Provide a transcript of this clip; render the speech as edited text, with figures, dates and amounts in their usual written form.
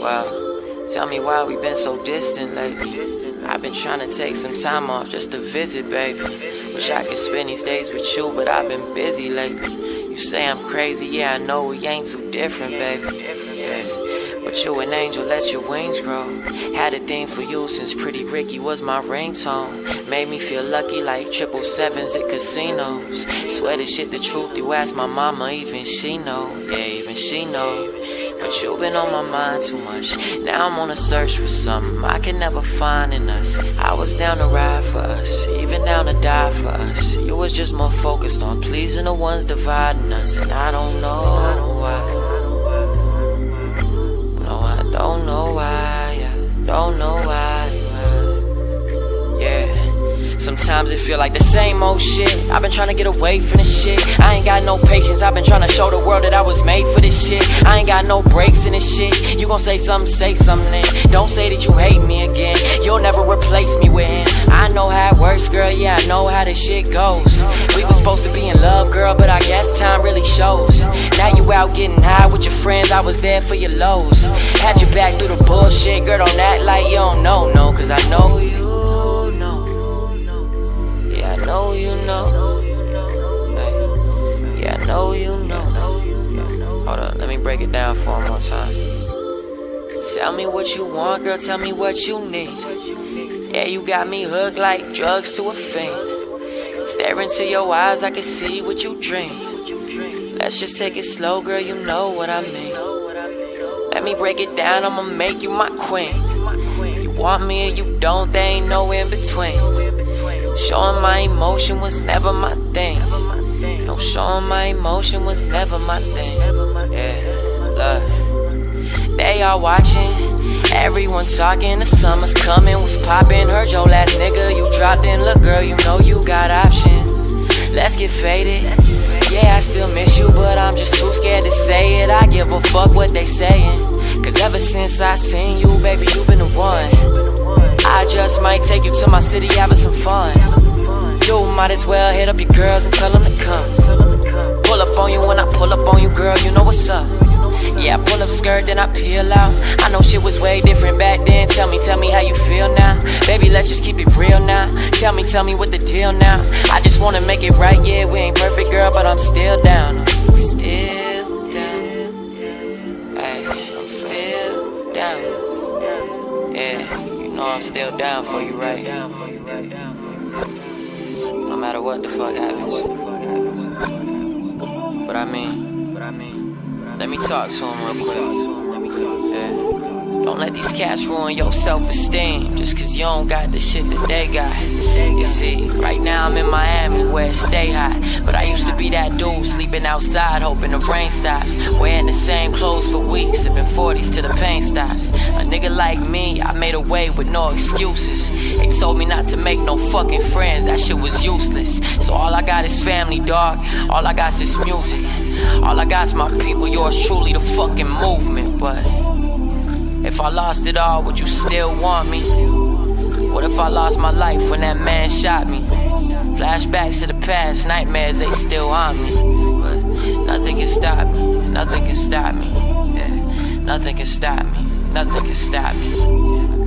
Wow, tell me why we been so distant lately. I've been trying to take some time off just to visit, baby. Wish I could spend these days with you, but I've been busy lately. You say I'm crazy, yeah, I know we ain't too different, baby. Yeah. But you an angel, let your wings grow. Had a thing for you since Pretty Ricky was my ringtone. Made me feel lucky like 777s at casinos. Swear this shit the truth, you ask my mama, even she know. Yeah, even she know. But you been on my mind too much. Now I'm on a search for something I can never find in us. I was down to ride for us, even down to die for us. You was just more focused on pleasing the ones dividing us. And I don't know why. No, I don't know why. I don't know why. Yeah. Sometimes it feel like the same old shit. I've been trying to get away from this shit. I ain't got no patience, I've been trying to show the world that I was made for this shit. I ain't got no breaks in this shit. You gon' say something then. Don't say that you hate me again. You'll never replace me with him. I know how it works, girl, yeah, I know how this shit goes. We was supposed to be in love, girl, but I guess time really shows. Now you out getting high with your friends, I was there for your lows. Had your back through the bullshit, girl, don't act like you don't know, no. Cause I know you know. Yeah, I know you know. Hey. Yeah, I know you know. Hold up, let me break it down for one more time. Tell me what you want, girl, tell me what you need. Yeah, you got me hooked like drugs to a fiend. Stare into your eyes, I can see what you dream. Let's just take it slow, girl, you know what I mean. Let me break it down, I'ma make you my queen. You want me or you don't, there ain't no in between. Showing my emotion was never my thing. No, showing my emotion was never my thing. Yeah, look, they all watching. Everyone talking, the summer's coming, was popping. Heard your last nigga, you dropped in. Look, girl, you know you got options. Let's get faded. Yeah, I still miss you, but I'm just too scared to say it. I give a fuck what they saying. Cause ever since I seen you, baby, you been the one. I just might take you to my city, having some fun. You might as well hit up your girls and tell them to come. Pull up on you when I pull up on you, girl, you know what's up. Yeah, I pull up skirt, then I peel out. I know shit was way different back then. Tell me how you feel now. Baby, let's just keep it real now. Tell me what the deal now. I just wanna make it right, yeah, we ain't perfect, girl, but I'm still down. I'm still down. Hey, I'm still down. Yeah, you know I'm still down for you, right? No matter what the fuck happens. But I mean, let me talk to him real quick. Yeah. Don't let these cats ruin your self-esteem just cause you don't got the shit that they got. You see, right now I'm in Miami where it stay hot, but I used to be that dude sleeping outside hoping the rain stops, wearing the same clothes for weeks, sipping 40s till the pain stops. A nigga like me, I made a way with no excuses. They told me not to make no fucking friends, that shit was useless. So all I got is family, dog. All I got is music. All I got is my people, yours truly the fucking movement. But if I lost it all, would you still want me? What if I lost my life when that man shot me? Flashbacks to the past, nightmares, they still haunt me. But nothing can stop me, nothing can stop me. Yeah, nothing can stop me, nothing can stop me. Yeah.